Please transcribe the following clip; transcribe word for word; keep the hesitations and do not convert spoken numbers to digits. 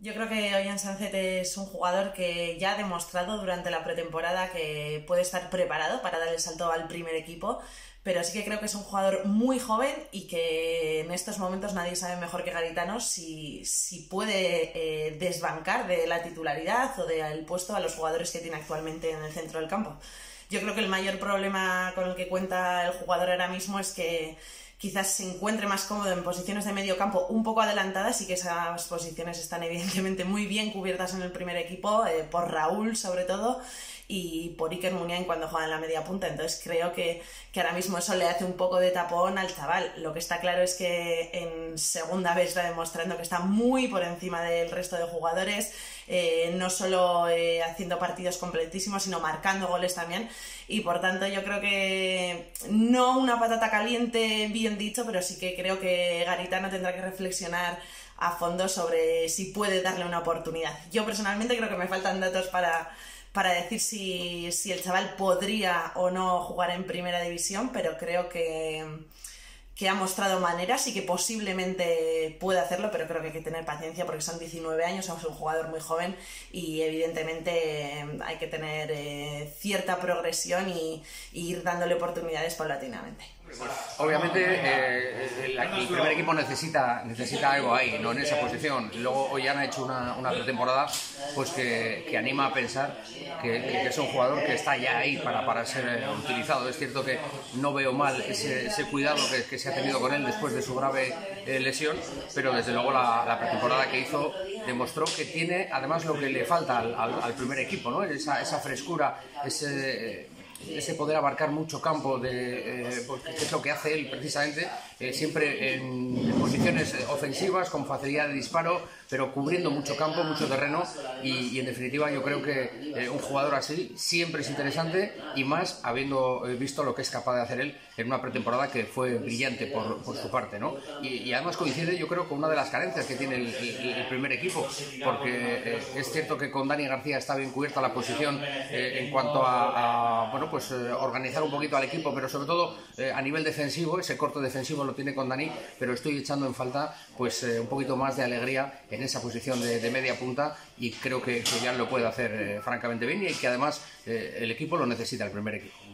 Yo creo que Ollán Sánchez es un jugador que ya ha demostrado durante la pretemporada que puede estar preparado para dar el salto al primer equipo, pero sí que creo que es un jugador muy joven y que en estos momentos nadie sabe mejor que Garitano si, si puede eh, desbancar de la titularidad o del puesto a los jugadores que tiene actualmente en el centro del campo. Yo creo que el mayor problema con el que cuenta el jugador ahora mismo es que quizás se encuentre más cómodo en posiciones de medio campo un poco adelantadas y que esas posiciones están evidentemente muy bien cubiertas en el primer equipo, eh, por Raúl sobre todo, y por Iker Muniain cuando juega en la media punta. Entonces creo que, que ahora mismo eso le hace un poco de tapón al chaval. Lo que está claro es que en segunda vez está demostrando que está muy por encima del resto de jugadores, eh, no solo eh, haciendo partidos completísimos, sino marcando goles también, y por tanto yo creo que no una patata caliente bien dicho, pero sí que creo que Garitano tendrá que reflexionar a fondo sobre si puede darle una oportunidad. Yo personalmente creo que me faltan datos para para decir si, si el chaval podría o no jugar en primera división, pero creo que, que ha mostrado maneras y que posiblemente pueda hacerlo, pero creo que hay que tener paciencia porque son diecinueve años, es un jugador muy joven y evidentemente hay que tener eh, cierta progresión y, y ir dándole oportunidades paulatinamente. Obviamente eh, el, el primer equipo necesita, necesita algo ahí, no en esa posición. Luego Ollán ha hecho una, una pretemporada pues que, que anima a pensar que, que es un jugador que está ya ahí para, para ser utilizado. Es cierto que no veo mal ese, ese cuidado que, que se ha tenido con él después de su grave eh, lesión, pero desde luego la, la pretemporada que hizo demostró que tiene además lo que le falta al, al, al primer equipo, ¿no? Esa, esa frescura, ese... ese poder abarcar mucho campo, de, eh, porque es lo que hace él precisamente, eh, siempre en, en posiciones ofensivas, con facilidad de disparo, pero cubriendo mucho campo, mucho terreno, y, y en definitiva yo creo que eh, un jugador así siempre es interesante, y más habiendo eh, visto lo que es capaz de hacer él en una pretemporada que fue brillante por, por su parte, ¿no? Y, y además coincide yo creo con una de las carencias que tiene el, el, el primer equipo, porque eh, es cierto que con Dani García está bien cubierta la posición eh, en cuanto a, a bueno, pues eh, organizar un poquito al equipo, pero sobre todo eh, a nivel defensivo, ese corte defensivo lo tiene con Dani, pero estoy echando en falta pues eh, un poquito más de alegría en esa posición de, de media punta, y creo que, que ya lo puede hacer eh, francamente bien, y que además eh, el equipo lo necesita, el primer equipo.